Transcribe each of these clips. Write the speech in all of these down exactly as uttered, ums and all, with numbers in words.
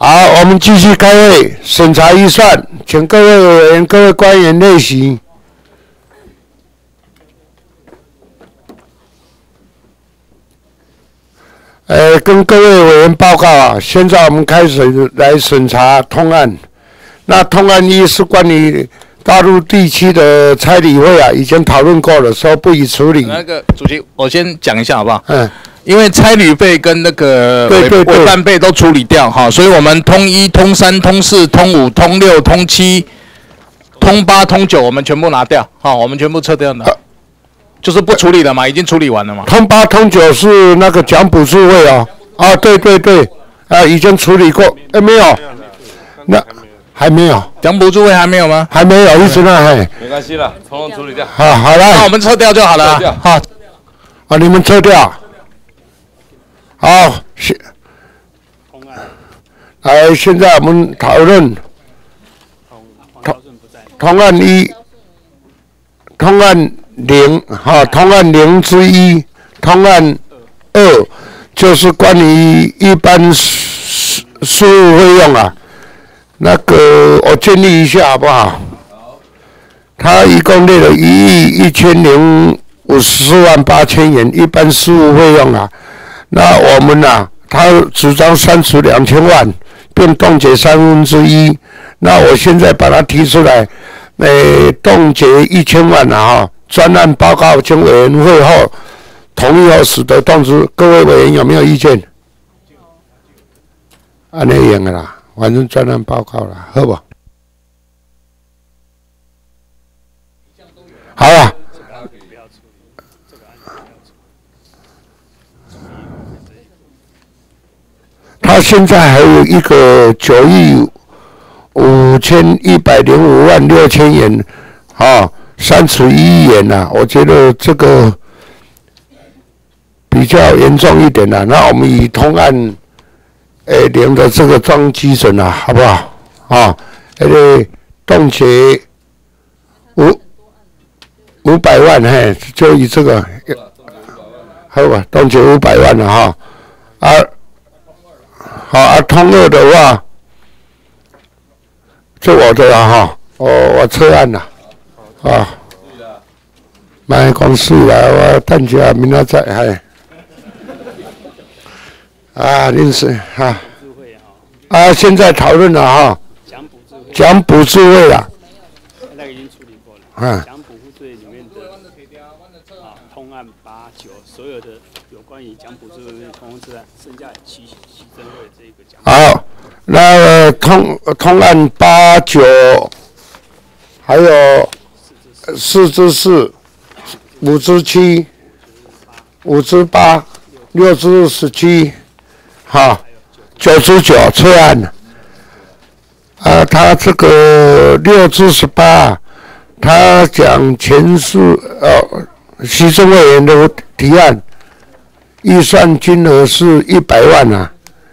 好，我们继续开会，审查预算，请各位委员、各位官员列席。呃，跟各位委员报告啊，现在我们开始来审查通案。那通案一是关于大陆地区的差旅费啊，已经讨论过了，说不予处理。 那个主席，我先讲一下好不好？ 嗯。 因为差旅费跟那个委委办费都处理掉哈，所以我们通一、通三、通四、通五、通六、通七、通八、通九，我们全部拿掉哈，我们全部撤掉的，就是不处理了嘛，已经处理完了嘛。 通八、通九是那个奖补助费哦，啊，对对对，啊，已经处理过，哎，没有，那还没有， 奖补助费还没有吗？ 还没有，一直那还。 没关系了，统统处理掉。 好，好了， 那我们撤掉就好了。 好，啊，你们撤掉。好，现，来，现在我们讨论通通案一、通案零，哈，通案零之一，通案二，就是关于一般事事务费用啊。那个，我建议一下好不好？他一共列了一亿一千零五十四万八千元一般事务费用啊。那我们呐、啊，他主张删除两千万，并冻结三分之一。那我现在把它提出来，呃，冻结一千万啊哈。专案报告经委员会后同意后，使得动之。各位委员有没有意见？按那样的啦，反正专案报告啦，好不？好了。他现在还有一个九亿五千一百零五万六千元，啊，删除一亿元呐、啊，我觉得这个比较严重一点啦、啊。那我们以通案诶零的这个装基准啊，好不好？啊，那个冻结五五百万，嘿，就以这个，好吧，冻结五百万了哈，啊。好啊，通二的话，这我的啦哈，我我撤案了，啊，卖公司啦，我等下明仔载嗨，啊，认识哈，啊，现在讨论了哈，讲补助费啦， 那个已经处理过了，讲补助费里面的啊，通案八九所有的有关于讲补助费通通是剩下七七增位这个讲。 好，那通通案八九，还有四之四，五之七，五之八，六之十七，好，九之九撤案。啊，他这个六之十八，他讲前述呃，行政委员的提案，预算金额是一百万啊。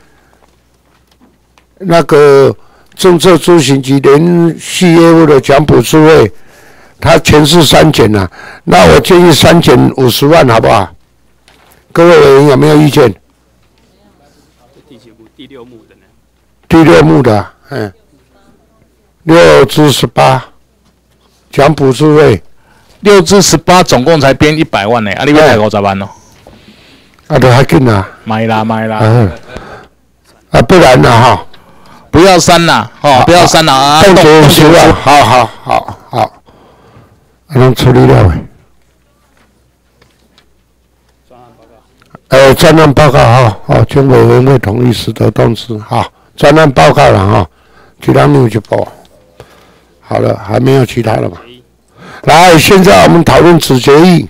那个政策咨询及连续业务的奖补助费，他全是删减了、啊。那我建议删减五十万，好不好？各位委员有没有意见？ 第几幕？第六幕的呢？ 第六幕的，嗯，六至十八，奖补助费， 六至十八总共才编一百万呢，啊，你要才五十万哦。 啊，都还紧啊。 买啦买啦。 嗯。啊，不然呢哈？ 不要删啦，哦，不要删啦啊！ 冻结五十万，好好好好，能处理了没？呃，专案报告哈，哦，经委员会同意使得动之，好，专案报告了哈，其他没有就报。好了，还没有其他了嘛？来，现在我们讨论子决议，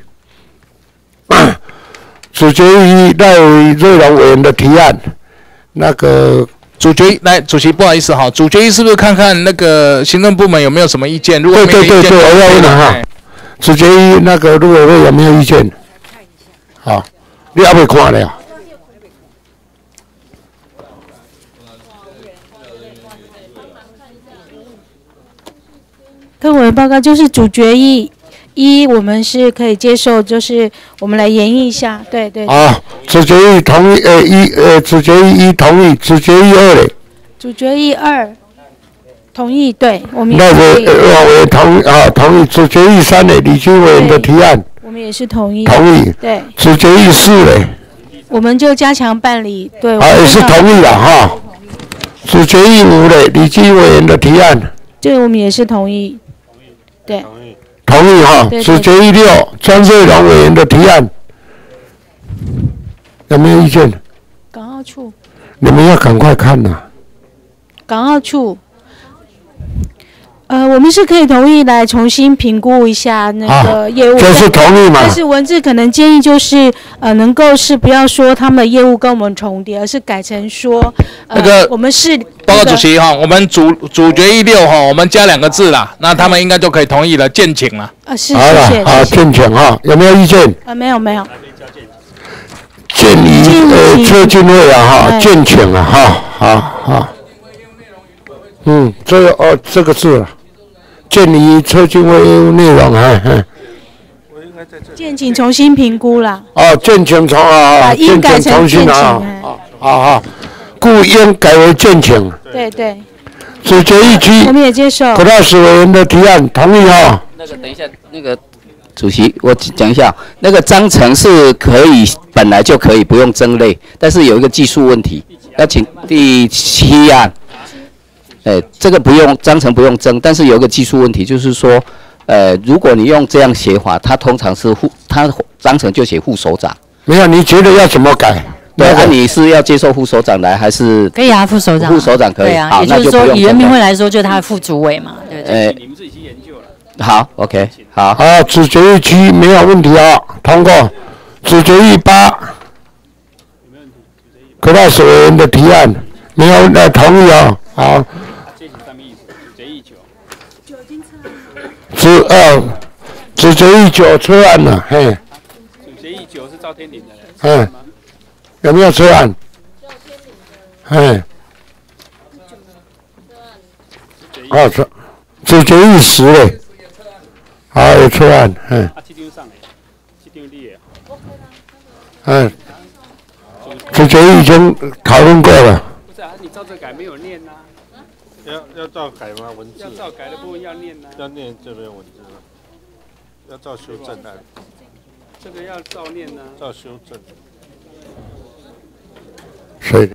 子决议赖瑞龙委员的提案，那个。 主决来，主席不好意思哈，主决议是不是看看那个行政部门有没有什么意见？如果没有意见， 对对对对，我要问了哈。主决议那个陆委会有没有意见？好，你还没看了。 跟委员报告就是主决议一，我们是可以接受，就是我们来研议一下，对对。 啊，主决议同意，呃一呃，主决议一同意，主决议二嘞。 主决议二，同意，对，我们也那同意。 我我也同啊同意。主决议三呢，李居委员的提案， 我们也是同意。 同意。 对。 主决议四呢？ 我们就加强办理，对。 啊，也是同意的哈。主决议五呢，李居委员的提案。 这个我们也是同意。对。 同意哈。主决议六，庄瑞龙委员的提案，有没有意见？ 港澳处。 你们要赶快看呐、啊。 港澳处。呃，我们是可以同意来重新评估一下那个业务， 这是同意嘛？ 但是文字可能建议就是，呃，能够是不要说他们的业务跟我们重叠，而是改成说，呃、那个我们是、那个、 报告主席哈，我们主主决议六哈，我们加两个字啦，那他们应该就可以同意了，建请了。 啊，是， 好了，好，建请哈，有没有意见？ 啊，没有没有。 建议呃，车进会啊哈，建请啊哈，好好。嗯，这个哦，这个字了。建议车进会业务内容，哎哎。 建请重新评估啦。 哦，建请重啊， 应改成建请啊。 好好，故应改为建请。 对对。 主决议区， 我们也接受。 普大使委员的提案，同意哈。 那个等一下，那个主席，我讲一下，那个章程是可以本来就可以不用增类，但是有一个技术问题，要请第七案。呃，这个不用章程不用增，但是有一个技术问题，就是说，呃，如果你用这样写法，它通常是副，它章程就写副首长。 没有，你觉得要怎么改？ 对，那、啊、你是要接受副首长来，还是？ 可以啊，副首长。 副首长可以。 对啊， 好， 也就是说，以人民会来说，就是他的副主委嘛，对不对？ 呃， 你们自己去研究了。 好 ，OK， 好。 好，主决议区没有问题啊，通过。主决议八，柯大使委员的提案没有呃同意啊，好。主呃，主决议九车案了，嘿。 主决议九是赵天麟的。 嗯。有没有车案？嘿。哦，主主决议十嘞。好，有车案，嗯。 啊，这张上嘞，这张你的。 嗯。主决议已经讨论过了。 不是啊，你照这改没有念呐。 要要照改吗？文字？ 要照改的部分要念呐、啊。 要念这边文字吗？要照修正案。 这个要照念呐、啊。 照修正。 谁？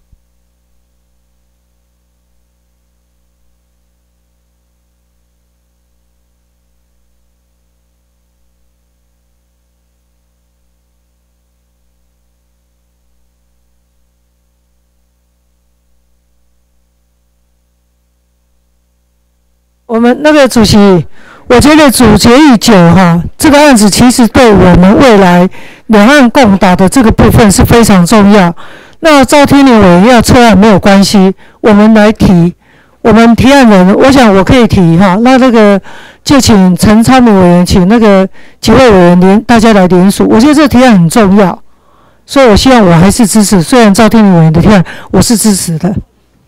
我们那个主席，我觉得主决议九哈，这个案子其实对我们未来两岸共打的这个部分是非常重要。那赵天麟委员要撤案没有关系，我们来提，我们提案人，我想我可以提哈。那那个就请陈昌明委员，请那个几位委员联大家来联署，我觉得这个提案很重要，所以我希望我还是支持。虽然赵天麟委员的提案我是支持的。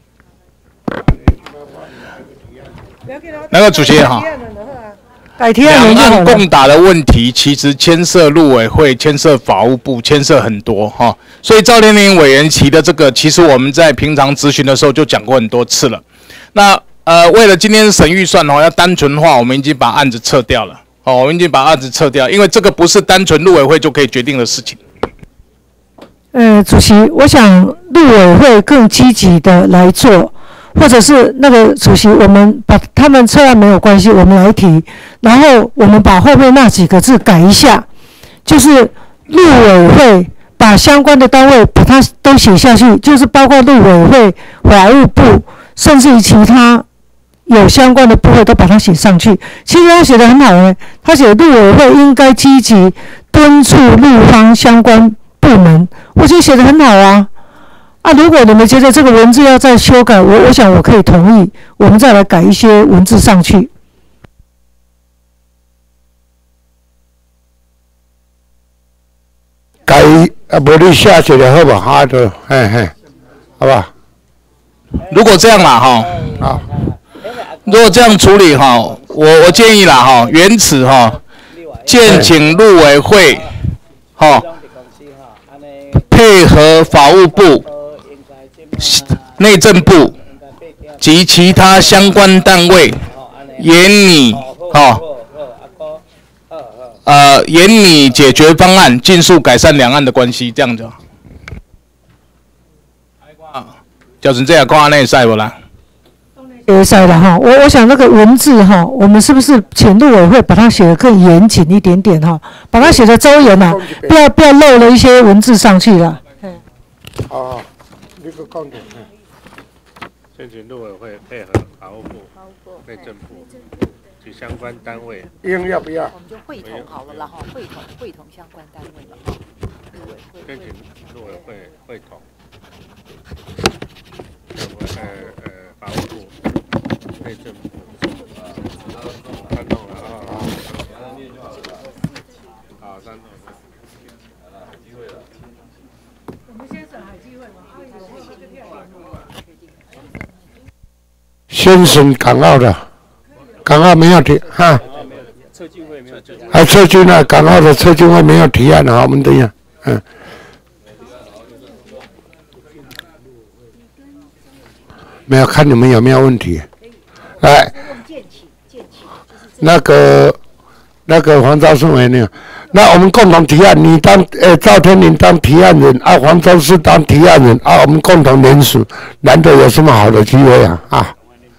那个主席哈，两岸共打的问题其实牵涉陆委会、牵涉法务部、牵涉很多哈，所以赵天麟委员提的这个，其实我们在平常咨询的时候就讲过很多次了。那呃，为了今天审预算哦，要单纯化，我们已经把案子撤掉了哦，我们已经把案子撤掉，因为这个不是单纯陆委会就可以决定的事情。 呃，主席，我想陆委会更积极的来做。或者是那个主席，我们把他们撤案没有关系，我们来提，然后我们把后面那几个字改一下，就是陆委会把相关的单位把它都写下去，就是包括陆委会、法务部，甚至于其他有相关的部会都把它写上去。其实他写得很好哎，他写陆委会应该积极敦促陆方相关部门，我觉得写得很好啊。啊，如果你们觉得这个文字要再修改，我我想我可以同意，我们再来改一些文字上去。 改啊，不你下去了好不好？的，嘿嘿，好吧。 如果这样啦哈，啊，如果这样处理哈，我我建议啦哈，原此哈，建请陆委会哈配合法务部。内政部及其他相关单位研拟哦，呃研拟解决方案，尽速改善两岸的关系，这样子。叫成这样，讲安尼使不啦？ 会使的哈，我我想那个文字哈，我们是不是请陆委会把它写得更严谨一点点哈，把它写得周延呐，不要不要漏了一些文字上去了。嗯。 哦，这个观点。 先请陆委会配合法务部、内政部及相关单位， 应要不要？ 我们就会同好了啦哈，会同会同相关单位了哈。陆委会。 先请陆委会会同。呃呃，法务部、内政部，看懂了啊啊！好，三懂了。机会了。 我们先审海基会嘛， 先审港澳的，港澳没有提哈。 测进会没有提案。 还测进呢，港澳的测进会没有提案啊，我们等一下，嗯。没有看你们有没有问题，来，那个那个黄昭顺委员，那我们共同提案，你当呃赵天麟当提案人啊，黄昭顺当提案人啊，我们共同联署，难得有这么好的机会啊啊！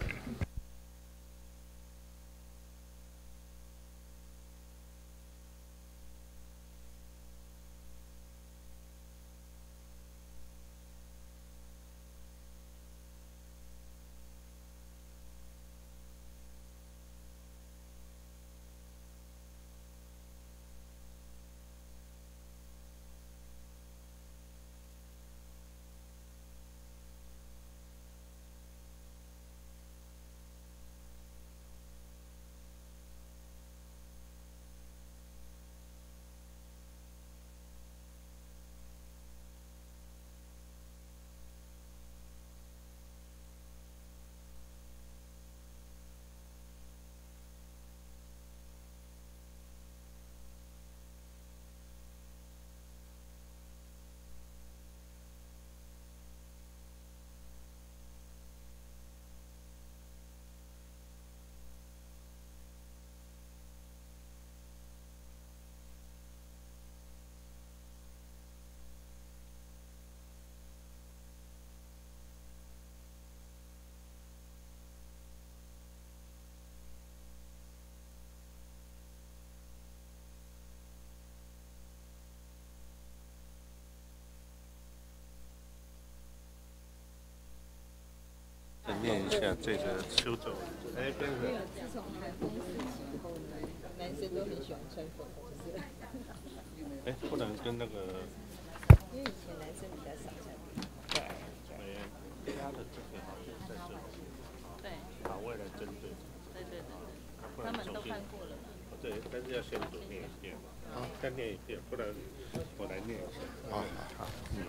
念一下这个修正。哎，边个？ 自从台风时期以后呢，男生都很喜欢穿粉红色。 哎，不能跟那个。 因为以前男生比较少穿。 对。哎，他的这个好像在这里。对。啊，为了针对。对对对。他们都翻过了。对，但是要先读念一遍。啊，再念一遍，不然我来念一下。啊，好，嗯。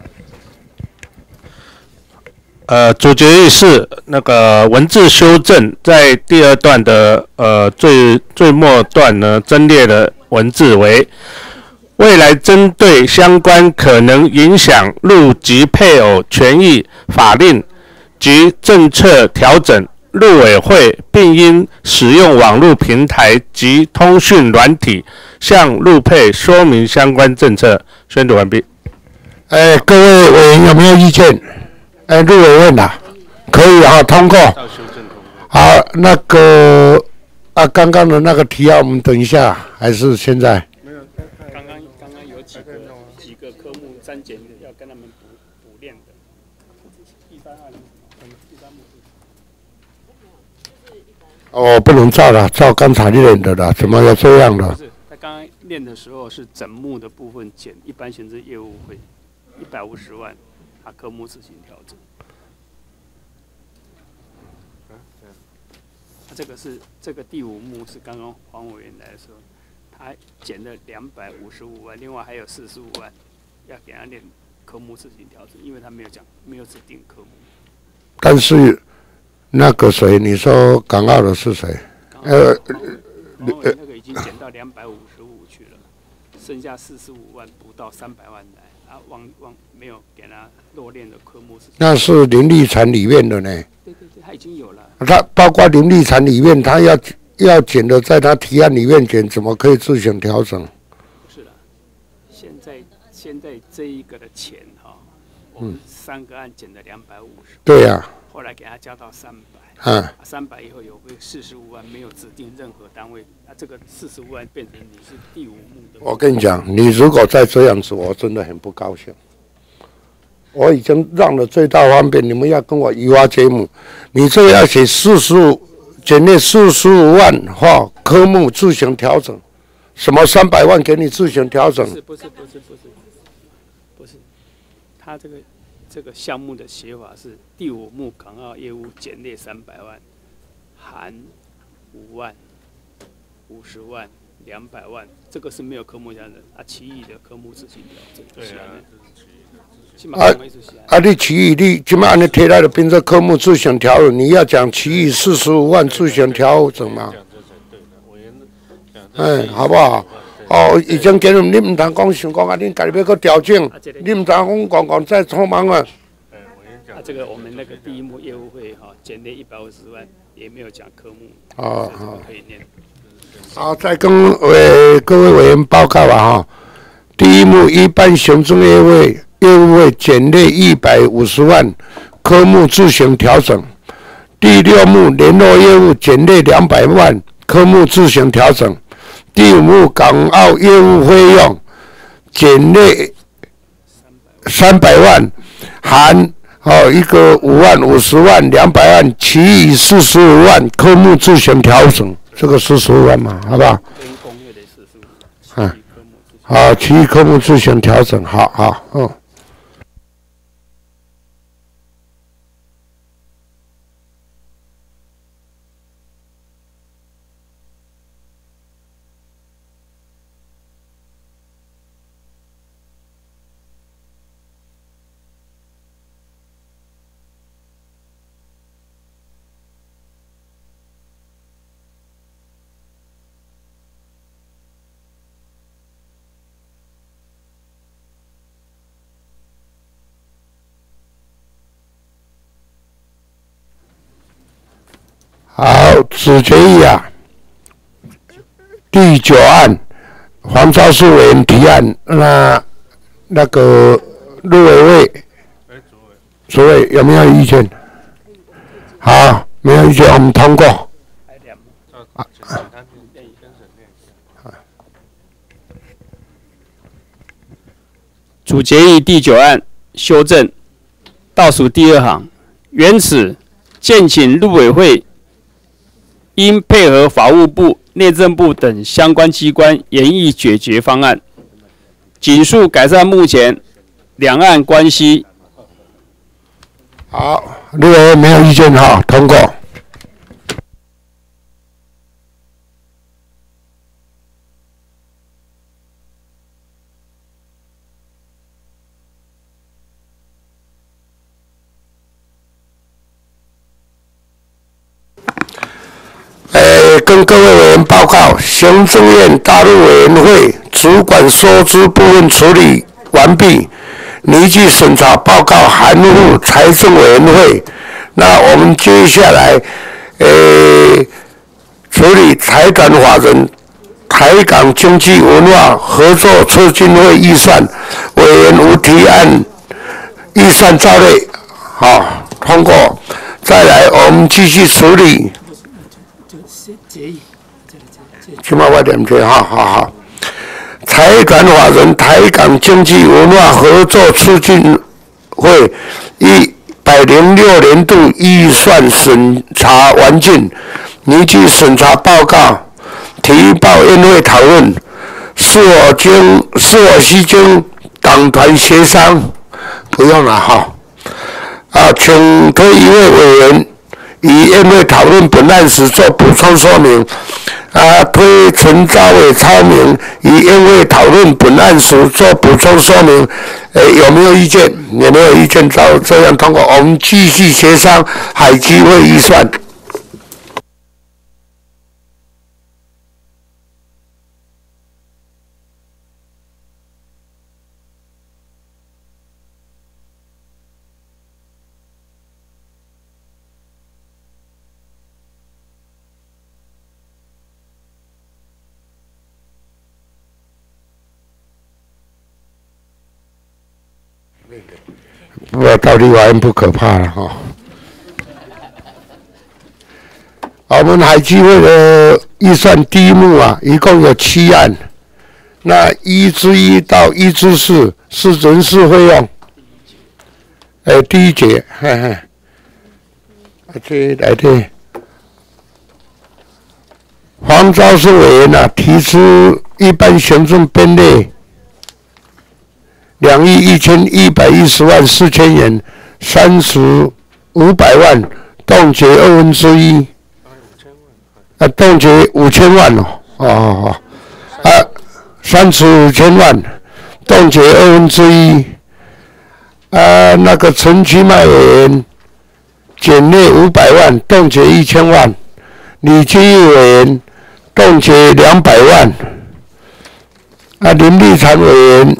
呃，主决议是那个文字修正，在第二段的呃最最末段呢，增列的文字为：未来针对相关可能影响陆籍配偶权益法令及政策调整，陆委会并应使用网络平台及通讯软体，向陆配说明相关政策。宣读完毕。 哎，各位委员有没有意见？哎，陆委员呐，可以啊，通过。好，那个啊，刚刚的那个提案，我们等一下还是现在？ 没有，刚刚刚刚有几个几个科目删减要跟他们补补练的。第三案，第三目的。 哦，不能照了，照刚才练的了，怎么要这样的？ 不是，他刚刚练的时候是整目的部分减一般行政业务费一百五十万。啊，科目自行调整。啊，这个是这个第五目是刚刚黄委员来的时候，他减了两百五十五万，另外还有四十五万要给他练科目自行调整，因为他没有讲没有指定科目。 但是那个谁，你说港澳的是谁？呃， 黄委员那个已经减到两百五十五去了，剩下四十五万不到三百万来。 啊，往往没有给他落练的科目是。 那是林立产里面的呢。 对对对，他已经有了。 他包括林立产里面，他要要减的，在他提案里面减，怎么可以自行调整？ 不是的，现在现在这一个的钱哈，我们三个案减了两百五十。 对呀、啊。 后来给他加到三百。 嗯， 三百以后有个四十五万，没有指定任何单位，那这个四十五万变成你是第五目的。 我跟你讲，你如果再这样子，我真的很不高兴。我已经让了最大方便，你们要跟我移花接木，你这个要写四十五，减列四十五万哈，科目自行调整，什么三百万给你自行调整？ 不是不是不是不是不是，他这个。这个项目的写法是第五目港澳业务减列三百万，含五万、五十万、两百万，这个是没有科目加的啊，其余的科目自行调整。对啊， 啊啊！你其余你今麦安尼提来的变成科目自行调整，你要讲其余四十五万自行调整嘛？嗯，好不好？哦，已经给你们，你唔通讲想讲啊，你家己要搁调整，你唔通讲讲讲再匆忙啊。 啊，这个我们那个第一目业务会哈，减列一百五十万，也没有讲科目。 哦好。 可以念。 好，再跟委各位委员报告啊哈，第一目一般行政业务业务会减列一百五十万，科目自行调整。第六目联络业务减列两百万，科目自行调整。第五目港澳业务费用减列三百万，含哦一个五万、五十万、两百万，其余四十五万科目自行调整，这个四十五万嘛，好不好？嗯，好，其余科目自行调整，好好，嗯。好，此决议啊，第九案，黄昭树委员提案，那那个陆委会，主委有没有意见？好，没有意见，我们通过。啊主决议第九案修正，倒数第二行，原此建请陆委会应配合法务部、内政部等相关机关研议解决方案，尽速改善目前两岸关系。 好，陆委会没有意见哈，通过。呃，跟各位委员报告，行政院大陆委员会主管收支部分处理完毕，拟具审查报告函付财政委员会。那我们接下来，呃，处理财团法人台港经济文化合作促进会预算，委员无提案，预算照例，好通过。再来，我们继续处理。起码我点这，好好好。财团法人台港经济文化合作促进会一百零六年度预算审查完竣，拟具审查报告，提报院会讨论，是否经是否需经党团协商？不用了哈。啊，请推一位委员与院会讨论本案时做补充说明。啊，推陈昭伟超明与院会讨论本案时做补充说明。呃，有没有意见？有没有意见？照这样通过，我们继续协商海基会预算。 不过道理完不可怕了哈。我们海基会的预算第一幕啊，一共有七案，那一之一到一之四是人事费用，呃，第一节，嘿嘿，啊，这来的黄昭顺委员啊提出一般行政编列两亿一千一百一十万四千元，三十五百万冻结二分之一。啊，冻结五千万哦，哦哦哦，啊，三十五千万，冻结二分之一，啊，那个陈其迈委员减列五百万，冻结一千万，李基义委员冻结两百万，啊，林立产委员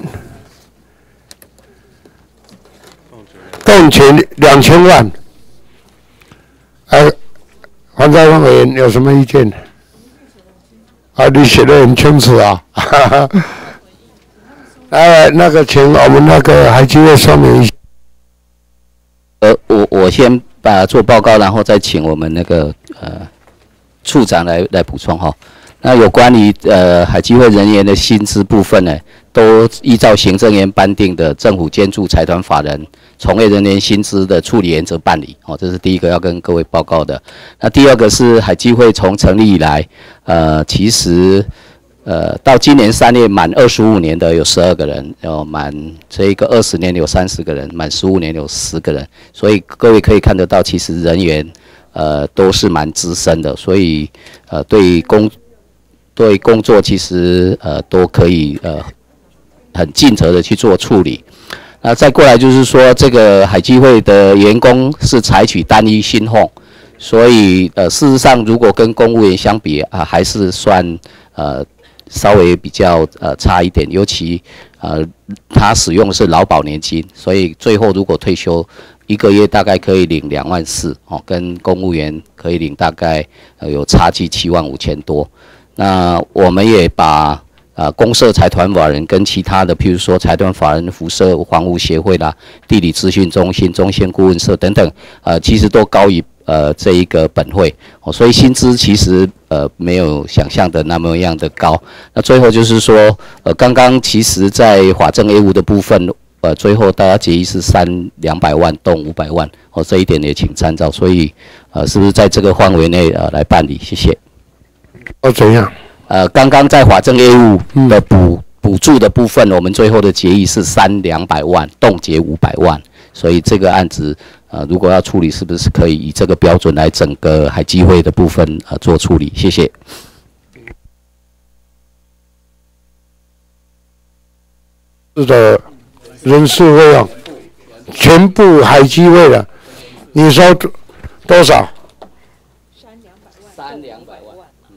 冻结两千万，啊。黄兆峰委员有什么意见？啊，你写得很清楚啊！哈哈。呃，那个，请我们那个海基会说明一下。 呃，我我先把做报告，然后再请我们那个呃处长来来补充哈。那有关于呃海基会人员的薪资部分呢，都依照行政院颁定的政府监助财团法人从业人员薪资的处理原则办理。哦，这是第一个要跟各位报告的。那第二个是海基会从成立以来，呃，其实呃到今年三月满二十五年的有十二个人，有满这一个二十年有三十个人，满十五年有十个人。所以各位可以看得到，其实人员呃都是蛮资深的，所以呃对工对工作其实呃都可以呃很尽责的去做处理。那再过来就是说，这个海基会的员工是采取单一薪俸，所以呃事实上如果跟公务员相比啊，还是算呃稍微比较呃差一点，尤其呃他使用的是劳保年金，所以最后如果退休，一个月大概可以领两万四哦，跟公务员可以领大概呃有差距七万五千多。那我们也把呃公社财团法人跟其他的，譬如说财团法人、辐射防护协会啦、地理资讯中心、中心顾问社等等，呃，其实都高于呃这一个本会哦，所以薪资其实呃没有想象的那么样的高。那最后就是说，呃，刚刚其实在法政业务的部分，呃，最后大家决议是三两百万动五百万哦，这一点也请参照。所以呃，是不是在这个范围内呃来办理？谢谢。 哦，怎样？ 呃，刚刚在法政业务的补补助的部分，我们最后的决议是三两百万，冻结五百万，所以这个案子，呃，如果要处理，是不是可以以这个标准来整个海基会的部分呃做处理？谢谢。 是的，人事费用全部海基会的，你说多少？ 三两百万。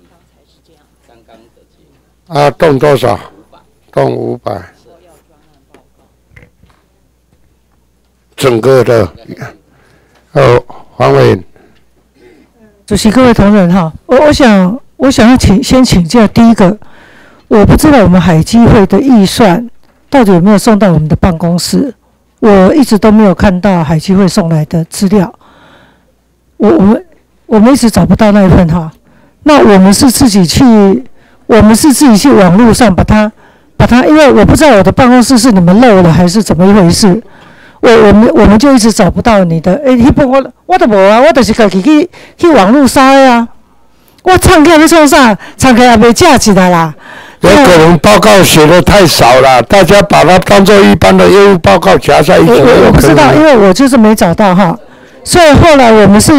啊，动多少？动五百。整个的，呃，黄委员。 主席、各位同仁哈，我我想我想要请先请教第一个，我不知道我们海基会的预算到底有没有送到我们的办公室，我一直都没有看到海基会送来的资料，我我们我们一直找不到那一份哈，那我们是自己去。我们是自己去网络上把它，把它，因为我不知道我的办公室是你们漏了还是怎么一回事，我我们我们就一直找不到你的。诶，迄本我我都无啊，我就是家己去去网络搜的啊。我唱起来要创啥？唱起来也袂架起来啦。 有可能报告写的太少了，大家把它当做一般的业务报告夹在一起。 我我不知道，因为我就是没找到哈，所以后来我们是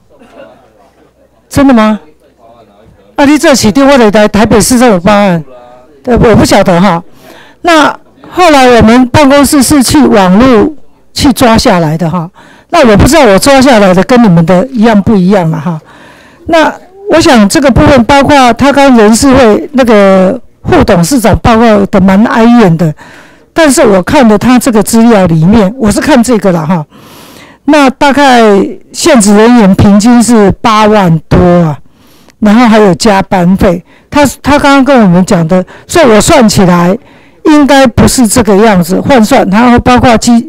真的吗？啊，你这起电话的台台北市政府报案，对，我不晓得哈。那后来我们办公室是去网络去抓下来的哈。那我不知道我抓下来的跟你们的一样不一样了哈。那我想这个部分包括他刚人事会那个副董事长报告的蛮哀怨的，但是我看的他这个资料里面，我是看这个了哈。那大概现职人员平均是八万多啊。然后还有加班费，他他刚刚跟我们讲的，所以我算起来应该不是这个样子，换算，然后包括基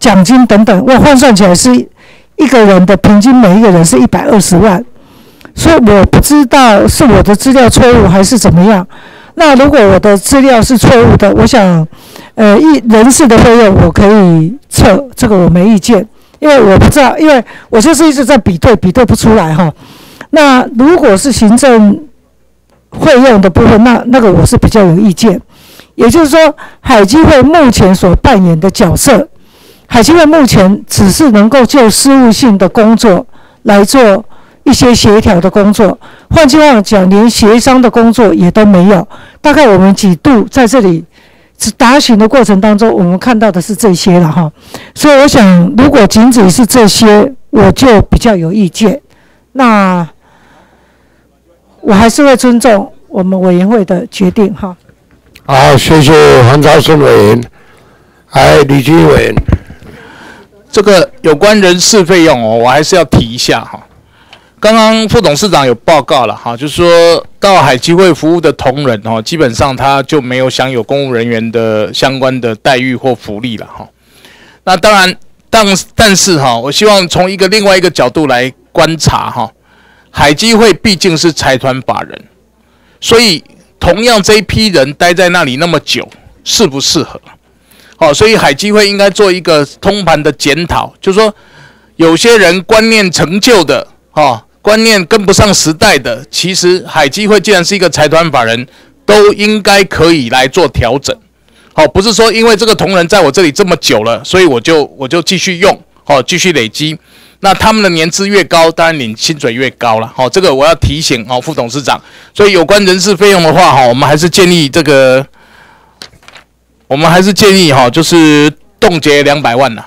奖金等等，我换算起来是一个人的平均每一个人是一百二十万，所以我不知道是我的资料错误还是怎么样。那如果我的资料是错误的，我想，呃，一人事的费用我可以撤，这个我没意见，因为我不知道，因为我就是一直在比对，比对不出来哈。那如果是行政费用的部分，那那个我是比较有意见。也就是说，海基会目前所扮演的角色，海基会目前只是能够就事务性的工作来做一些协调的工作，换句话讲，连协商的工作也都没有。大概我们几度在这里答询的过程当中，我们看到的是这些了哈。所以我想，如果仅仅是这些，我就比较有意见。那我还是会尊重我们委员会的决定哈。 好，谢谢黄昭顺委员。哎，李基委员， 这个有关人事费用哦，我还是要提一下哈。刚刚副董事长有报告了哈，就是说到海基会服务的同仁哦，基本上他就没有享有公务人员的相关的待遇或福利了哈。那当然，但但是哈，我希望从一个另外一个角度来观察哈，海基会毕竟是财团法人，所以同样这一批人待在那里那么久，适不适合？好，所以海基会应该做一个通盘的检讨，就是说有些人观念陈旧的，哈，观念跟不上时代的，其实海基会既然是一个财团法人，都应该可以来做调整。好，不是说因为这个同仁在我这里这么久了，所以我就我就继续用，好，继续累积。那他们的年资越高，当然领薪水越高了。好，这个我要提醒好副董事长。所以有关人事费用的话，哈，我们还是建议这个。我们还是建议哈，就是冻结两百万呐。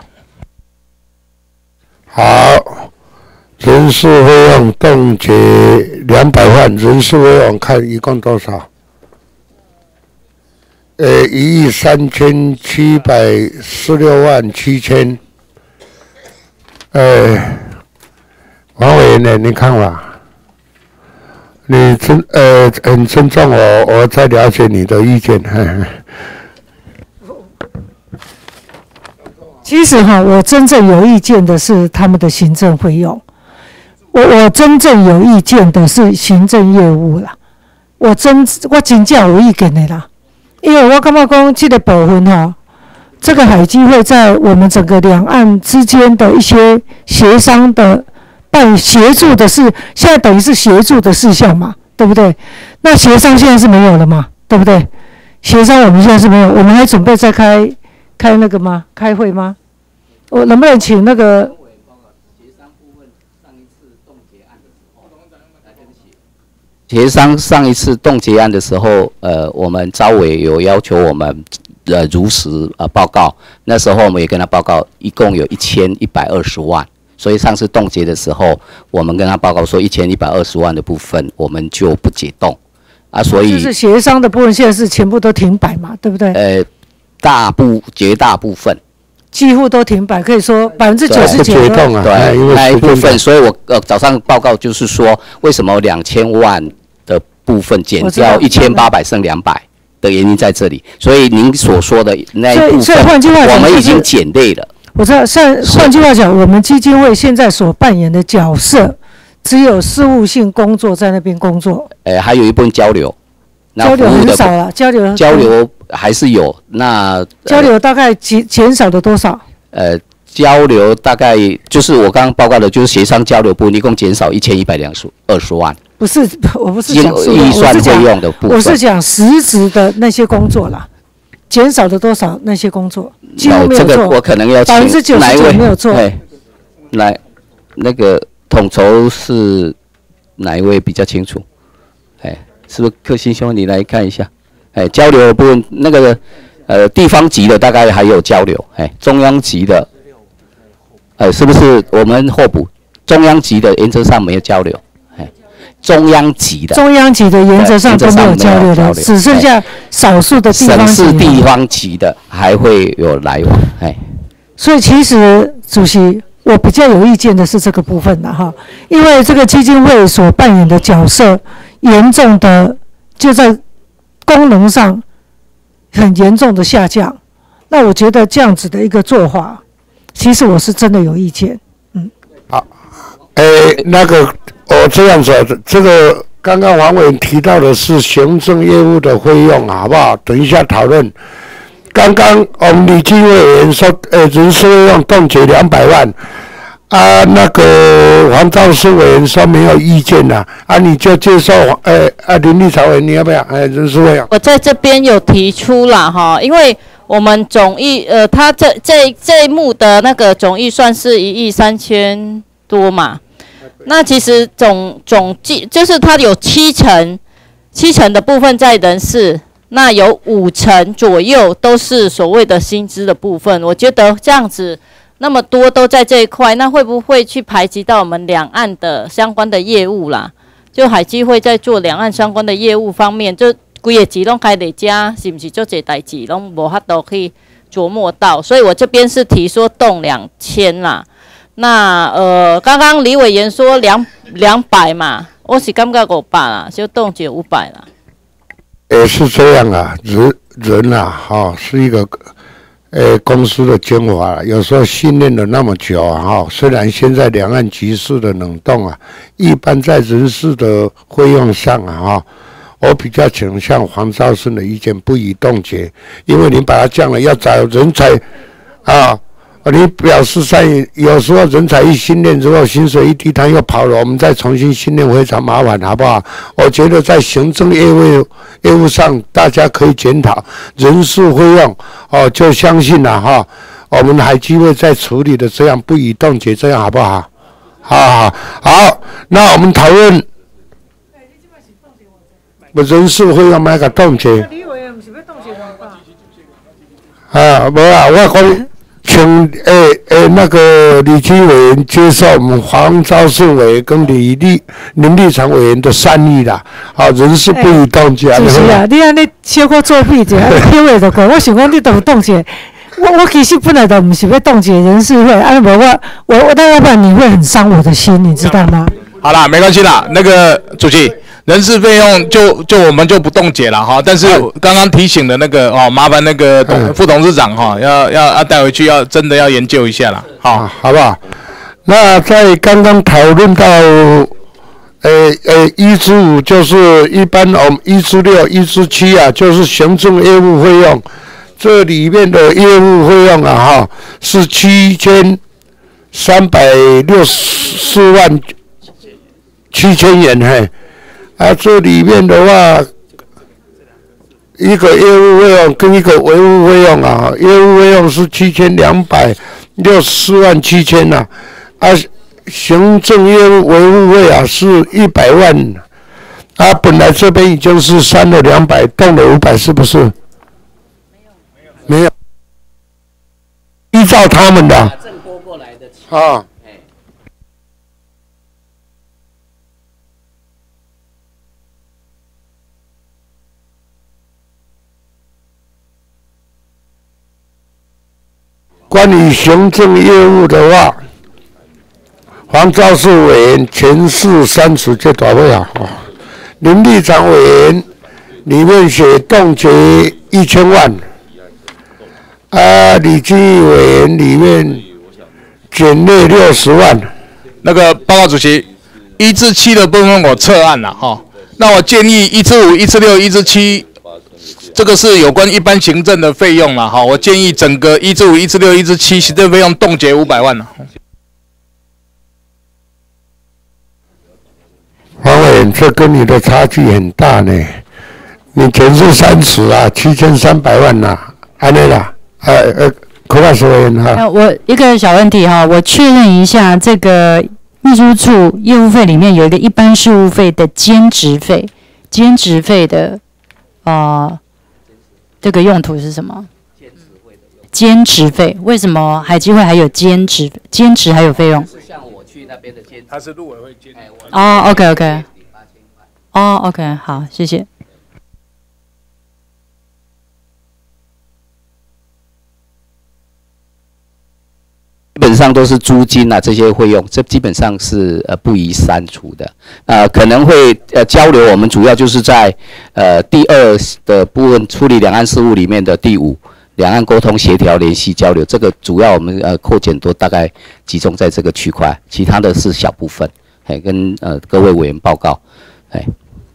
好，人事费用冻结两百万，人事费用看一共多少？呃，一亿三千七百十六万七千。呃，王委员呢？你看吧，你尊呃很尊重我，我再了解你的意见。呵呵其实哈，我真正有意见的是他们的行政费用，我我真正有意见的是行政业务啦。我真我真正有意见的啦，因为我感觉讲这个部分哈，这个海基会在我们整个两岸之间的一些协商的办协助的事，现在等于是协助的事项嘛，对不对？那协商现在是没有了嘛，对不对？协商我们现在是没有，我们还准备再开。开那个吗？开会吗？我能不能请那个？ 协商上一次冻结案的时候，呃，我们招委有要求我们呃如实呃报告，那时候我们也跟他报告，一共有一千一百二十万，所以上次冻结的时候，我们跟他报告说一千一百二十万的部分我们就不解冻啊，所以就是协商的部分现在是全部都停摆嘛，对不对？ 呃。大部绝大部分几乎都停摆，可以说百分之九十九对那一部分，所以我呃早上报告就是说，为什么两千万的部分减掉一千八百剩两百的原因在这里。所以您所说的那一部分，我们已经减累了。 我知道，像换句话讲，我们基金会现在所扮演的角色，只有事务性工作在那边工作。 呃，还有一部分交流。 交流很少了，交流交流还是有。那交流大概减减少了多少？ 呃，交流大概就是我刚刚报告的，就是协商交流部一共减少一千一百两十二十万。 不是，我不是讲预算费用的部分， 我是讲实质的那些工作啦，减少了多少那些工作？几乎没有做。 这个我可能要请百分之九十九没有做。 来，那个统筹是哪一位比较清楚？哎。是不是克星兄，你来看一下？哎，交流的部分，那个呃地方级的大概还有交流，哎，中央级的，哎，是不是我们候补？中央级的原则上没有交流，哎，中央级的， 中央级的原则上都没有交流的，只剩下少数的地方级。 省市地方级的还会有来往，哎。 所以其实主席，我比较有意见的是这个部分的哈，因为这个基金会所扮演的角色。严重的就在功能上很严重的下降，那我觉得这样子的一个做法， 其实我是真的有意见。嗯， 好，诶，那个我这样说，这个刚刚黄委员提到的是行政业务的费用，好不好？等一下讨论。刚刚我们李基委员说，呃，人事费用冻结两百万。啊，那个黄兆顺委员说没有意见呐、啊，啊，你就接受，呃，啊，林立潮委员你要不要？哎，人事费用。 我在这边有提出啦，哈，因为我们总预，呃，他这这这一幕的那个总预算是一亿三千多嘛，那其实总总计就是它有七成，七成的部分在人事，那有五成左右都是所谓的薪资的部分，我觉得这样子。那么多都在这一块，那会不会去排挤到我们两岸的相关的业务啦？就海基会在做两岸相关的业务方面，就规个钱拢开在家，是不是做这代志拢无法度可以琢磨到？所以我这边是提说动两千啦。那呃，刚刚李委员说两两百嘛，我是感觉五百啦，就冻结五百啦。 也是这样啊，人人啊，哈、哦，是一个。呃，公司的精华，有时候训练了那么久啊，哈，虽然现在两岸局势的冷冻啊，一般在人事的费用上啊，哈，我比较倾向黄兆顺的意见，不予冻结，因为你把它降了，要找人才啊，你表示在有时候人才一训练之后，薪水一低，他又跑了，我们再重新训练非常麻烦，好不好？我觉得在行政业务业务上，大家可以检讨人事费用，哦，就相信了哈，我们海基会在处理的这样不予冻结，这样好不好？好好好，那我们讨论，人事费用买个冻结。啊，无啊，我讲。请诶诶那个李基委员接受我们黄兆顺委员跟李立林立常委员的善意啦，啊，人事不予冻结。 主席啊，你安尼小可作弊者，听话就过。我想讲你都冻结，我我其实本来都不是要冻结人事费，安尼无我我我那要不然你会很伤我的心，你知道吗？ 好啦，没关系啦，那个主席。人事费用就就我们就不冻结了哈，但是刚刚提醒的那个哦，麻烦那个董副董事长哈，要要要带回去，要真的要研究一下啦，好， 好不好？那在刚刚讨论到，呃呃，一至五就是一般我们一至六、一至七啊，就是行政业务费用，这里面的业务费用啊哈是七千三百六十四万七千元嘿。啊，这里面的话，一个业务费用跟一个维护费用啊，业务费用是七千两百六十四万七千呐，啊，行政业务维护费啊是一百万，啊，本来这边已经是删了两百，动了五百，是不是？没有，没有，依照他们的啊。关于行政业务的话，黄兆顺委员全市删除这大位啊，林立常委员里面写冻结一千万，啊，李基委员里面减列六十万。 那个报告主席，一至七的部分我撤案了哈，那我建议一至五、一至六、一至七。这个是有关一般行政的费用了哈，我建议整个一至五、一至六、一至七行政费用冻结五百万了。 黄委员，这跟你的差距很大呢，你全是三十啊，七千三百万呐、啊，安内啦，呃呃，口外委员哈。 我一个小问题哈，我确认一下，这个秘书处业务费里面有一个一般事务费的兼职费，兼职费的，呃。这个用途是什么？兼职费，为什么海基会还有兼职？兼职还有费用？ 像我去那边的兼职， 他是陆委会兼职。 哦 ，OK OK。哦 ，OK， 好，谢谢。 基本上都是租金啊，这些费用，这基本上是呃不宜删除的。呃，可能会呃交流，我们主要就是在呃第二的部分处理两岸事务里面的第五， 两岸沟通协调联系交流，这个主要我们呃扩检都大概集中在这个区块，其他的是小部分，哎，跟呃各位委员报告，哎。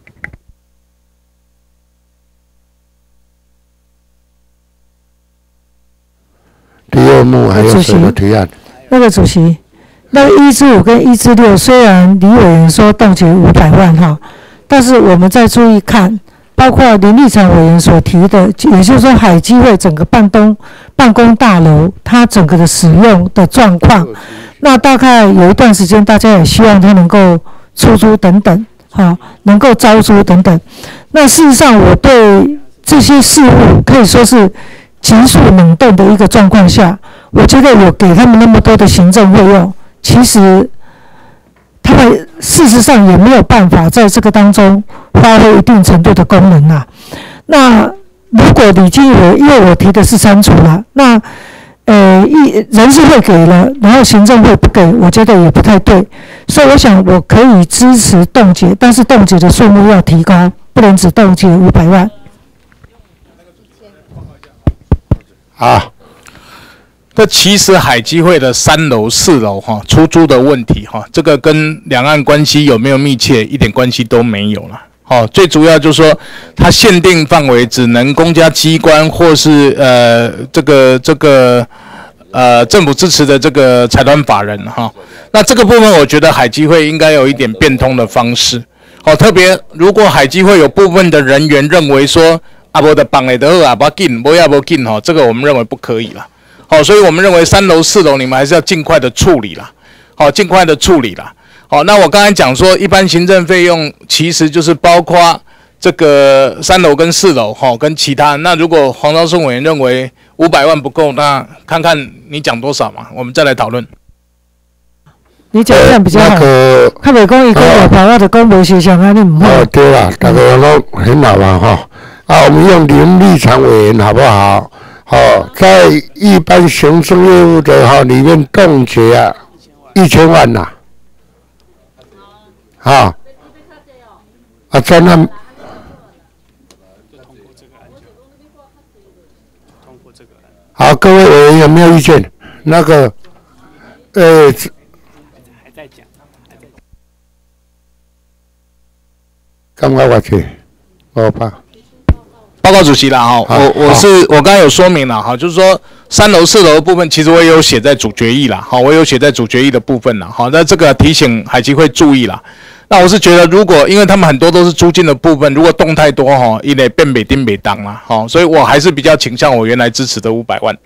第二幕还有什么提案？ 那个主席，那个一至五跟一至六，虽然李委员说冻结五百万哈，但是我们再注意看，包括林立场委员所提的，也就是说海基会整个办公办公大楼它整个的使用的状况，那大概有一段时间大家也希望它能够出租等等，哈，能够招租等等。那事实上，我对这些事务可以说是急速冷冻的一个状况下，我觉得有给他们那么多的行政费用，其实他们事实上也没有办法在这个当中发挥一定程度的功能啊。那如果李经委，因为我提的是删除了，那呃一人事会给了，然后行政会不给，我觉得也不太对，所以我想我可以支持冻结，但是冻结的数目要提高，不能只冻结五百万。 啊，这其实海基会的三楼、四楼哈出租的问题哈，这个跟两岸关系有没有密切一点关系都没有了。哦，最主要就是说，它限定范围只能公家机关或是呃这个这个呃政府支持的这个财团法人哈。那这个部分我觉得海基会应该有一点变通的方式。哦，特别如果海基会有部分的人员认为说，啊，无的绑嘞的啊，不要紧，不要不紧哈，这个我们认为不可以啦。好，所以我们认为三楼、四楼你们还是要尽快的处理啦。好，尽快的处理啦。好，那我刚才讲说，一般行政费用其实就是包括这个三楼跟四楼哈，跟其他。那如果黄昭顺委员认为五百万不够，那看看你讲多少嘛，我们再来讨论。 你讲这样比较好。他袂讲伊讲五百万的公无学上啊，你唔好。 哦，对啦，大家都很好嘛哈。啊，我们用林立场委员好不好？好、哦，在一般行政业务的哈、哦、里面冻结啊一千万呐、啊，啊，啊，在那，好，各位委员有没有意见？那个，呃， 还在讲，还在讲， 刚刚我去，我怕。 报告主席啦，哈，我我是我刚才有说明了哈，就是说三楼四楼的部分，其实我也有写在主决议啦，哈，我有写在主决议的部分啦，好，那这个提醒海基会注意啦。那我是觉得，如果因为他们很多都是租金的部分，如果动太多哈，一类变北丁北当啦，好，所以我还是比较倾向我原来支持的五百万。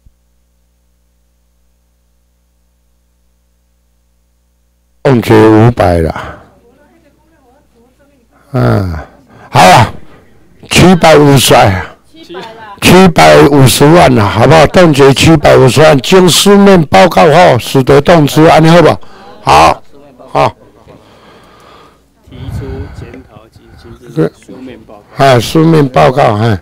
冻结五百了，嗯，好了。七百五十万，七百五十万了，好不好？冻结七百五十万，经书面报告后，使得动之，安尼好不好？好，好。 提出检讨及进行书面报告。 啊，书面报告，哎。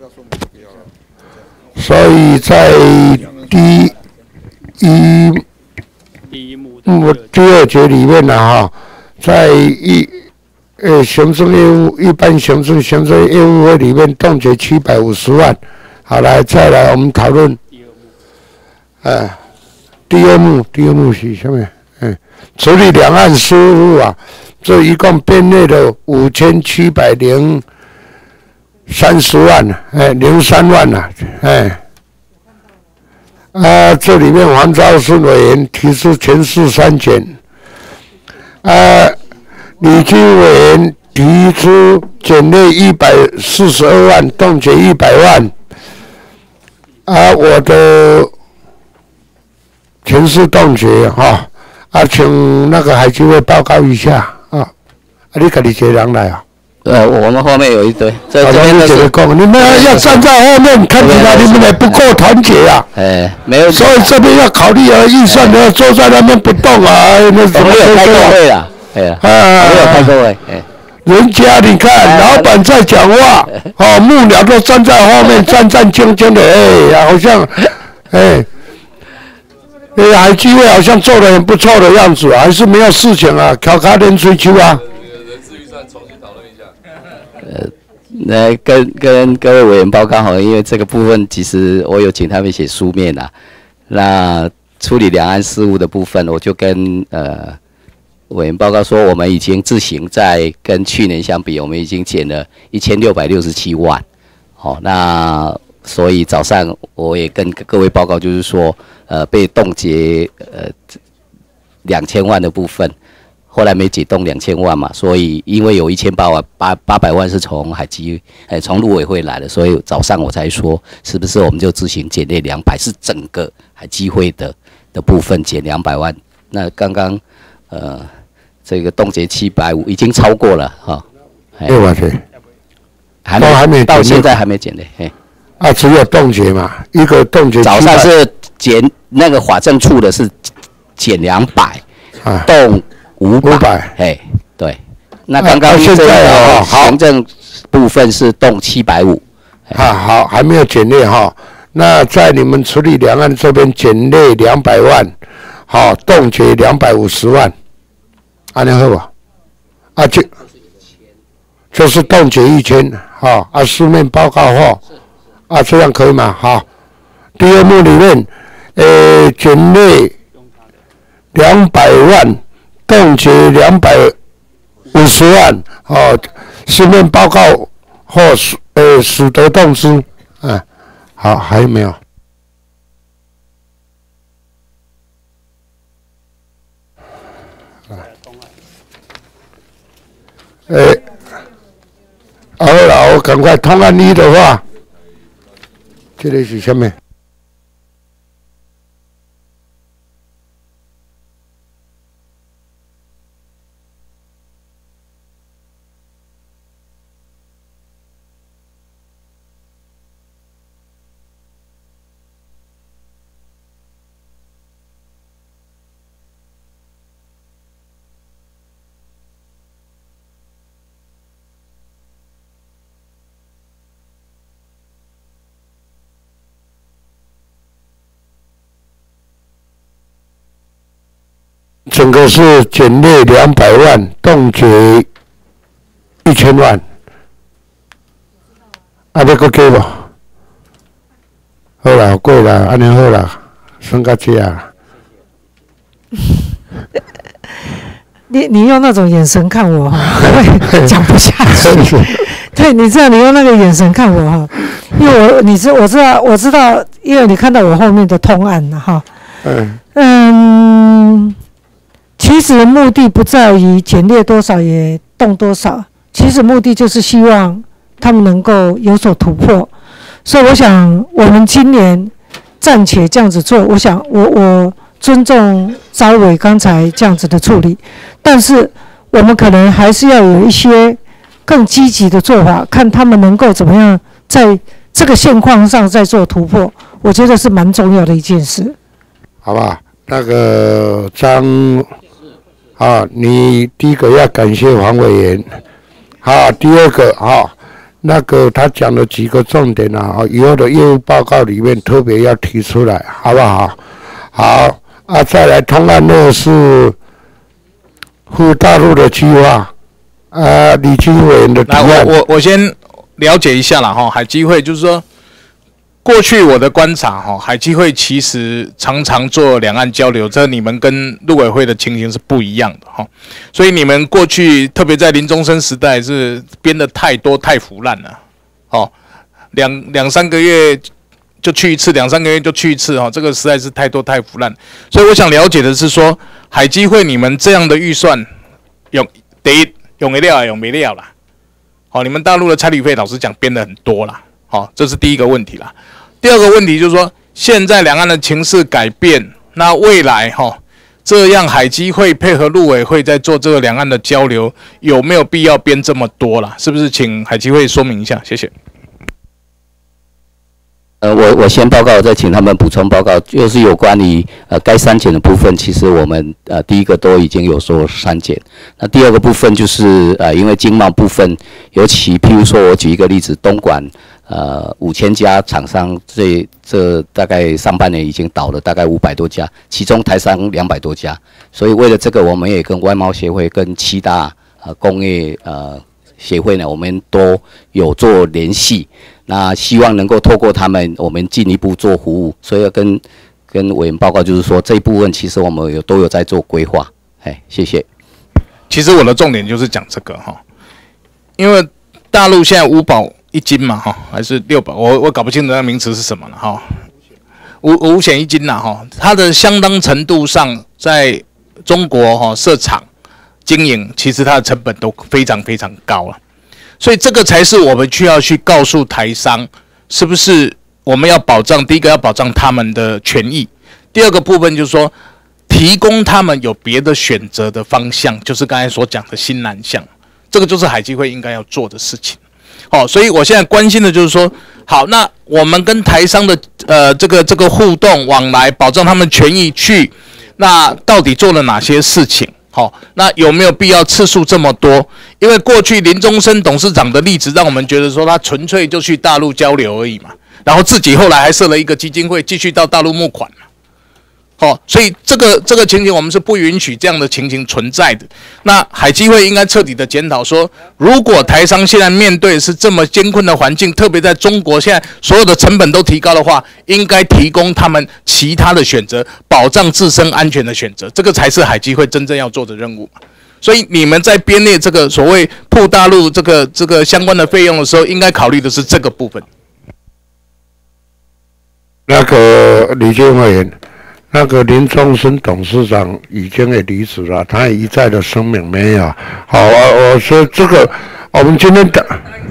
所以在第一第一幕第二节里面呢，哈，在一。呃，行政业务一般行政行政业务会里面冻结七百五十万，好来再来我们讨论。呃，第二幕第二幕是什么？嗯，处理两岸事务啊，这一共编列了五千七百零三十万，哎，零三万呐，哎，啊，这里面黄昭顺委员提出全数删减，啊。李经委员提出减列一百四十二万，冻结一百万。啊，我的全数冻结哈，啊，请那个海基会报告一下啊。啊，你自己一个人来啊？ 呃，我们后面有一堆，这这边是讲，你们要站在后面，看起来你们也不够团结啊。 哎，没有。 所以这边要考虑啊，预算要坐在那边不动啊，那怎么开过会了？哎呀，没有开过会，哎。 人家你看，老板在讲话，哦，幕僚都站在后面战战兢兢的，哎，好像，哎，哎，海基会好像做得很不错的样子，还是没有事情啊，敲卡连追求啊。 人事预算重新讨论一下。 呃， 来跟跟各位委员报告哈，因为这个部分其实我有请他们写书面啦。那处理两岸事务的部分，我就跟呃委员报告说，我们已经自行在跟去年相比，我们已经减了一千六百六十七万。好、哦，那所以早上我也跟各位报告，就是说，呃，被冻结呃两千万的部分。后来没解冻两千万嘛，所以因为有一千八万八八百万是从海基，哎，从陆委会来的，所以早上我才说，是不是我们就自行减列两百，是整个海基会的的部分减两百万。那刚刚呃这个冻结七百五已经超过了哈， 对吧？对， 还没还没到现在还没减列，哎， 啊，只有冻结嘛，一个冻结。 早上是减那个法政处的是减两百，啊，冻。五百，哎，对，那刚刚现在啊，行政部分是动七百五， 啊，好，还没有减列哈。那在你们处理两岸这边减列两百万，好，冻结两百五十万，安尼好吧？啊，就就是冻结一千，好，啊，书面报告后，啊，这样可以吗？好，第二幕里面，呃，减列两百万。冻结两百五十万，哦，书面报告或呃属得动之，啊，好，还有没有？呃，好了，我赶快通案一的话，这里是什么？整个是减列两百万，冻结一千万。啊，你搁给无？好啦，过啦，安尼好啦，算到这啊。 你你用那种眼神看我哈，会讲不下去。对，你知道你用那个眼神看我哈，因为我你知我知道我知道，因为你看到我后面的通案了哈。嗯。嗯。其实目的不在于减列多少也动多少，其实目的就是希望他们能够有所突破。所以我想，我们今年暂且这样子做，我想我我尊重招委刚才这样子的处理，但是我们可能还是要有一些更积极的做法，看他们能够怎么样在这个现况上再做突破，我觉得是蛮重要的一件事。 好吧，那个张。啊，你第一个要感谢黄委员，好，第二个啊，那个他讲了几个重点啊，以后的业务报告里面特别要提出来，好不好？好啊，再来通案二是赴大陆的计划，啊，李金委员的提案。 来，我我我先了解一下啦哈，海基会就是说。过去我的观察，哈，海基会其实常常做两岸交流，这你们跟陆委会的情形是不一样的，哈。所以你们过去特别在林宗生时代是编的太多太腐烂了，哦，两两三个月就去一次，两三个月就去一次，哈，这个实在是太多太腐烂。所以我想了解的是说，海基会你们这样的预算用第一用得了用没了啦，好，你们大陆的差旅费老实讲编的很多啦。好，这是第一个问题啦。第二个问题就是说，现在两岸的情势改变，那未来哈，这样海基会配合陆委会在做这个两岸的交流，有没有必要编这么多啦？是不是？请海基会说明一下，谢谢。 呃，我我先报告，再请他们补充报告，就是有关于呃该删减的部分，其实我们呃第一个都已经有说删减。那第二个部分就是呃，因为经贸部分，尤其譬如说我举一个例子，东莞呃五千家厂商，这这大概上半年已经倒了大概五百多家，其中台商两百多家，所以为了这个，我们也跟外贸协会跟七大呃工业呃协会呢，我们都有做联系。那希望能够透过他们，我们进一步做服务。所以要跟跟委员报告，就是说这一部分其实我们有都有在做规划。哎，谢谢。 其实我的重点就是讲这个哈，因为大陆现在五保一金嘛哈，还是六保，我我搞不清楚那个名词是什么了哈。五五险一金呐哈，它的相当程度上在中国哈设厂经营，其实它的成本都非常非常高了，所以这个才是我们需要去告诉台商，是不是我们要保障第一个要保障他们的权益，第二个部分就是说提供他们有别的选择的方向，就是刚才所讲的新南向，这个就是海基会应该要做的事情。好、哦，所以我现在关心的就是说，好，那我们跟台商的呃这个这个互动往来，保障他们权益去，那到底做了哪些事情？好、哦，那有没有必要次数这么多？因为过去林宗生董事长的例子，让我们觉得说他纯粹就去大陆交流而已嘛，然后自己后来还设了一个基金会，继续到大陆募款嘛。哦，所以这个这个情形我们是不允许这样的情形存在的。那海基会应该彻底的检讨说，如果台商现在面对是这么艰困的环境，特别在中国现在所有的成本都提高的话，应该提供他们其他的选择，保障自身安全的选择，这个才是海基会真正要做的任务嘛。所以你们在编列这个所谓铺大陆这个这个相关的费用的时候，应该考虑的是这个部分。 那个李建委员。那个林宗生董事长已经也离职了，他也一再的声明没有。好啊，我说这个，我们今天的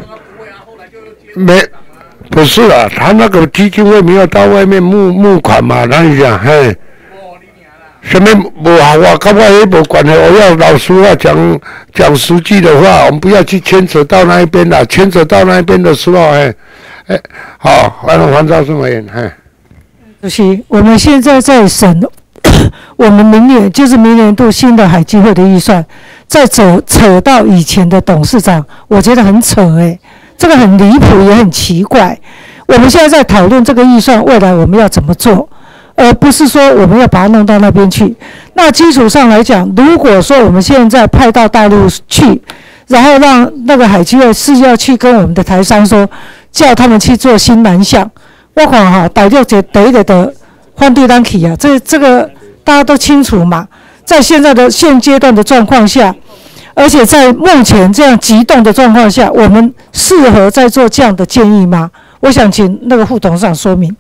没不是啊，他那个基金会没有到外面募募款嘛？那你讲嘿，什么不好啊？跟我也没关系。我要老实话讲讲实际的话，我们不要去牵扯到那一边了。牵扯到那一边的时候，哎哎，好，欢迎黄兆胜委员，嘿。 主席，我们现在在审我们明年就是明年度新的海基会的预算，再走扯到以前的董事长，我觉得很扯哎、欸，这个很离谱也很奇怪。我们现在在讨论这个预算未来我们要怎么做，而不是说我们要把它弄到那边去。那基础上来讲，如果说我们现在派到大陆去，然后让那个海基会是要去跟我们的台商说，叫他们去做新南向。我看哈，大陆这第一个的反对咱去啊，这这个大家都清楚嘛。在现在的现阶段的状况下，而且在目前这样急动的状况下，我们适合再做这样的建议吗？我想请那个副董事长说明。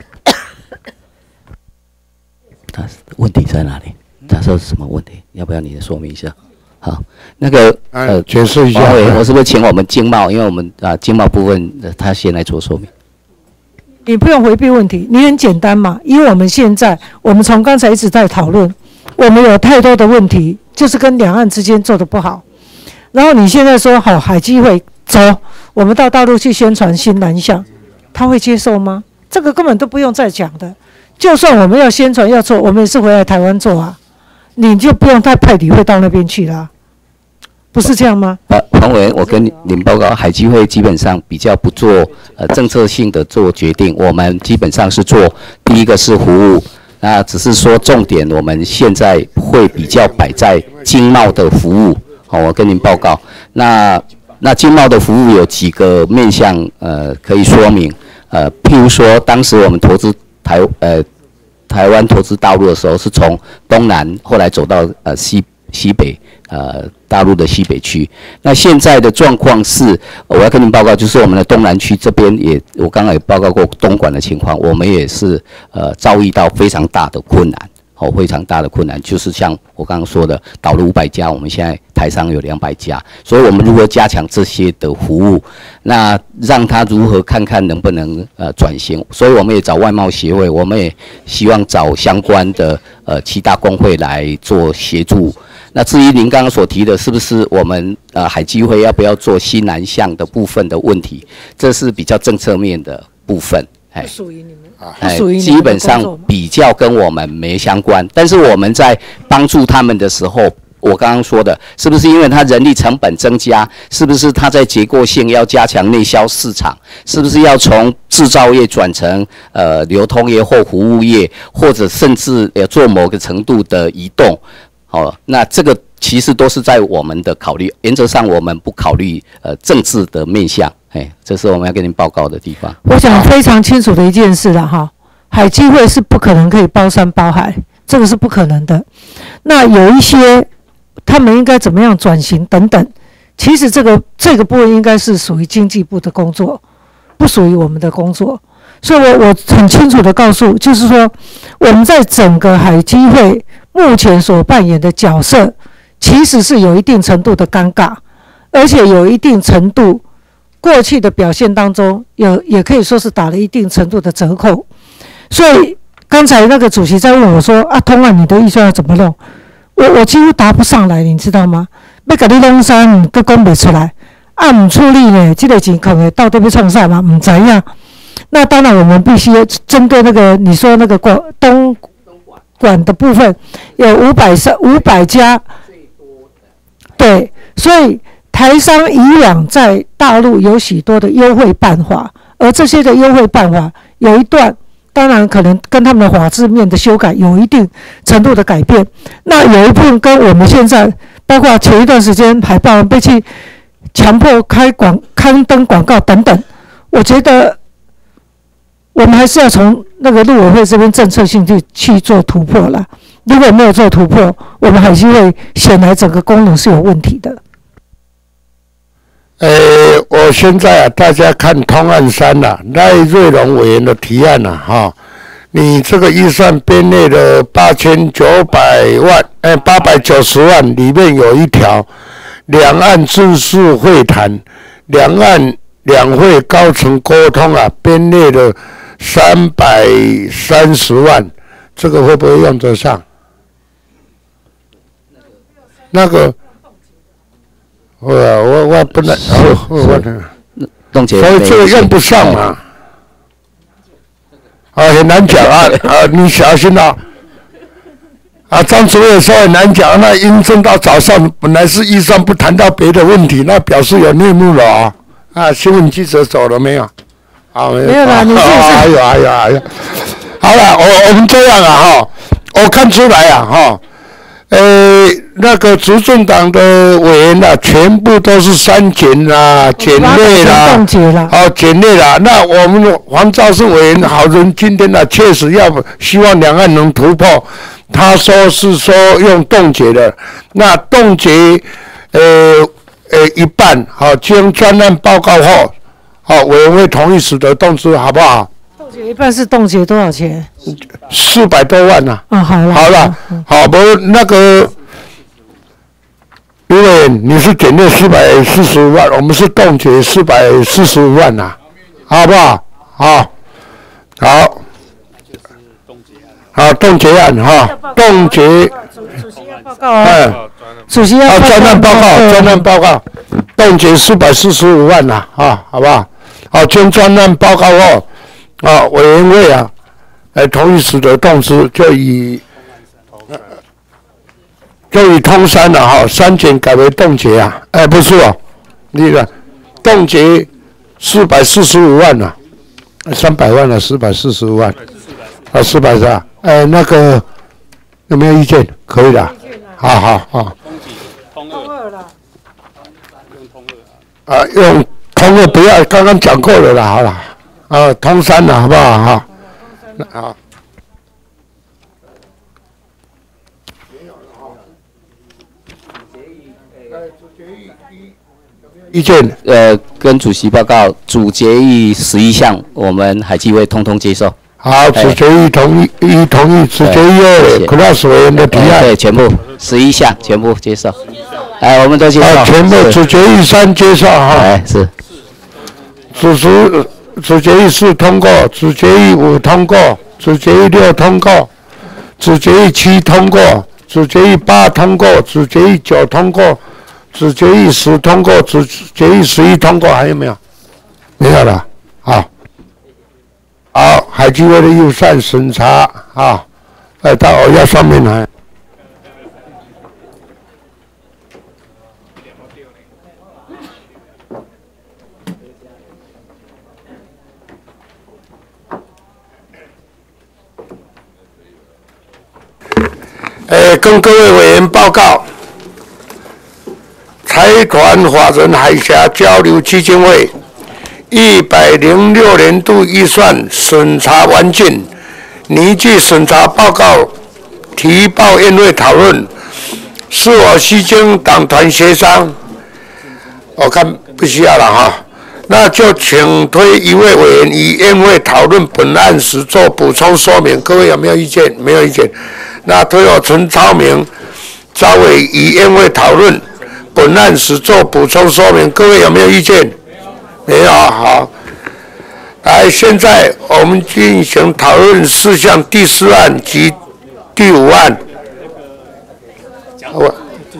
他问题在哪里？他说是什么问题？要不要你说明一下？好，那个呃， 解释一下。 我是不是请我们经贸？因为我们啊经贸部分、呃、他先来做说明。 你不用回避问题，你很简单嘛。因为我们现在，我们从刚才一直在讨论，我们有太多的问题，就是跟两岸之间做得不好。然后你现在说好海基会走，我们到大陆去宣传新南向，他会接受吗？这个根本都不用再讲的。就算我们要宣传要做，我们也是回来台湾做啊，你就不用太派理会到那边去啦。不是这样吗？ 呃，黄委员，我跟您报告，海基会基本上比较不做呃政策性的做决定，我们基本上是做第一个是服务，那只是说重点，我们现在会比较摆在经贸的服务。好、哦，我跟您报告，那那经贸的服务有几个面向，呃，可以说明，呃，譬如说当时我们投资台呃台湾投资大陆的时候，是从东南后来走到呃西西北。呃，大陆的西北区，那现在的状况是，我要跟您报告，就是我们的东南区这边也，我刚刚也报告过东莞的情况，我们也是呃遭遇到非常大的困难，哦，非常大的困难，就是像我刚刚说的，倒了五百家，我们现在台商有两百家，所以我们如何加强这些的服务，那让他如何看看能不能呃转型，所以我们也找外贸协会，我们也希望找相关的呃七大工会来做协助。那至于您刚刚所提的，是不是我们呃海基会要不要做西南向的部分的问题，这是比较政策面的部分，哎， 属于你们啊， 哎，基本上比较跟我们没相关。但是我们在帮助他们的时候，我刚刚说的，是不是因为他人力成本增加？是不是他在结构性要加强内销市场？是不是要从制造业转成呃流通业或服务业，或者甚至呃做某个程度的移动？哦，那这个其实都是在我们的考虑，原则上我们不考虑呃政治的面向，哎，这是我们要跟您报告的地方。 我想非常清楚的一件事了哈，海基会是不可能可以包山包海，这个是不可能的。那有一些他们应该怎么样转型等等，其实这个这个部分应该是属于经济部的工作，不属于我们的工作。所以我我很清楚的告诉，就是说我们在整个海基会目前所扮演的角色，其实是有一定程度的尴尬，而且有一定程度过去的表现当中有也可以说是打了一定程度的折扣。所以刚才那个主席在问我说啊，通案你的预算要怎么弄？我我几乎答不上来，你知道吗？要给你弄啥，你都讲不出来。啊，唔处理呢，这个钱可能到底要创啥嘛？唔知呀。那当然，我们必须针对那个你说那个广东莞的部分，有五百三五百家，对，所以台商以往在大陆有许多的优惠办法，而这些的优惠办法有一段，当然可能跟他们的法制面的修改有一定程度的改变。那有一部分跟我们现在，包括前一段时间海报被去强迫开广刊登广告等等，我觉得。我们还是要从那个陆委会这边政策性去去做突破啦。如果没有做突破，我们海基会显然整个功能是有问题的。 呃，我现在啊，大家看通案三啦、啊，赖瑞龙委员的提案啦、啊，哈，你这个预算编列的八千九百万，哎，八百九十万里面有一条，两岸自治会谈，两岸两会高层沟通啊，编列的。三百三十万，这个会不会用得上？那个，我我我不能，我我冻结， 所以这个用不上嘛。啊，很难讲啊啊，你小心啊！啊，张主任说很难讲，那应征到早上，本来是预算不谈到别的问题，那表示有内幕了啊！啊，新闻记者走了没有？好， 没有啦，你是还有还有还有，好了，我我们这样啊哈，我看出来啊哈，呃，那个执政党的委员啊，全部都是删减啦、减列啦，好减列啦。那我们的黄兆顺委员好人今天呢、啊，确实要希望两岸能突破，他说是说用冻结的，那冻结呃呃一半，好，经专案报告后。好，委员会同意使得动之，好不好？ 冻结一半是冻结多少钱？ 四百多万呐、 啊。啊，好了。 好了，好，不那个，因为你是减列四百四十五万，我们是冻结四百四十五万呐、啊，好不好？好，好，好，冻结案哈，冻结。 主席要报告啊。嗯。主席要。啊， 专案报告，专案报告，冻结四百四十五万呐、啊，啊，好不好？好，经专案报告后，啊，委员会啊，呃，同意使得动之，就以，呃、就以通删了哈，删减改为冻结啊，哎、欸，不是哦，那个冻结四百四十五万呐、啊，三百万了，四百四十五万，啊，四百是吧？呃，那个有没有意见？可以的，好好好。 通二了，用通二啊，用。通二不要，刚刚讲过了啦，好了，啊，通三了，好不好？哈，好。意见？ 呃，跟主席报告，主决议十一项，我们海基会通通接受。 好，主决议同意，一同意，主决议二 ，class 委员的提案， 对，全部十一项全部接受。哎，我们都接受。 啊，全部主决议三接受哈。 哎，是。 主持主决议四通过，主决议五通过，主决议六通过，主决议七通过，主决议八通过，主决议九通过，主决议十通过，主决议十一通过，还有没有？没有了。好，好，海基会的预算审查啊，来到我要上面来。呃，跟各位委员报告， 财团法人海峡交流基金会一百零六年度预算审查完竣，拟具审查报告提报院会讨论，是否需经党团协商？我看不需要了哈。那就请推一位委员与院会讨论本案时做补充说明。各位有没有意见？没有意见。那推我陈超明、赵伟与院会讨论本案时做补充说明。各位有没有意见？没有。好。来，现在我们进行讨论事项第四案及第五案。我。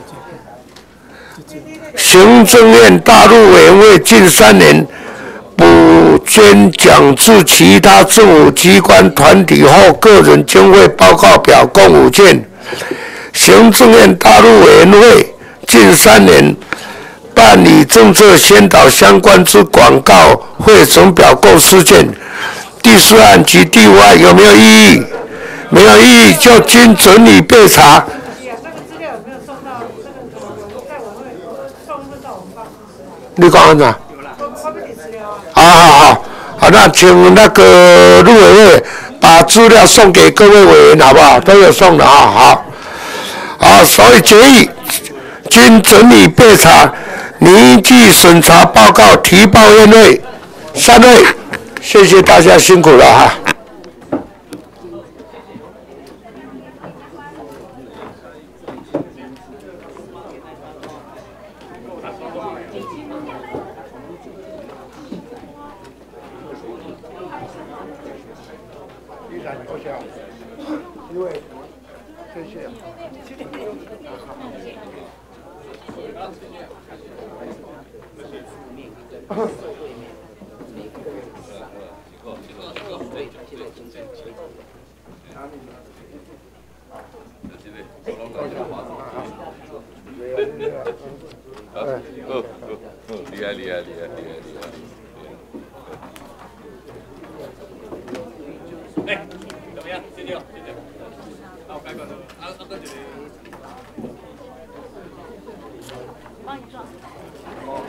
行政院大陆委员会近三年补捐奖至其他政府机关团体或个人经费报告表共五件。行政院大陆委员会近三年办理政策宣导相关之广告汇总表共四件。第四案及第五案有没有异议？没有异议就经整理备查。你讲安怎？好好好，好，那请那个陆委会把资料送给各位委员，好不好？都有送的啊，好，好，所以决议经整理备查，拟具审查报告提报院会。三位，谢谢大家辛苦了哈。因为谢谢。 哦哦哦，厉害厉害厉害厉害厉害！哎，怎么样？谢谢，谢谢。那我开关了，啊啊，哥姐姐。帮你撞。